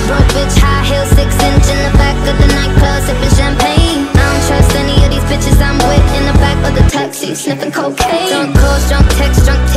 Broke bitch, high heel, 6-inch in the back of the nightclub, sipping champagne. I don't trust any of these bitches I'm with in the back of the taxi, sniffing cocaine. Drunk calls, drunk texts, drunk